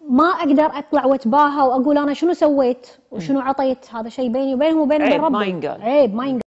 ما اقدر اطلع واتباهى واقول انا شنو سويت وشنو عطيت، هذا شيء بيني وبينهم وبين عيب ربي. ما ينقال. عيب ما ينقال.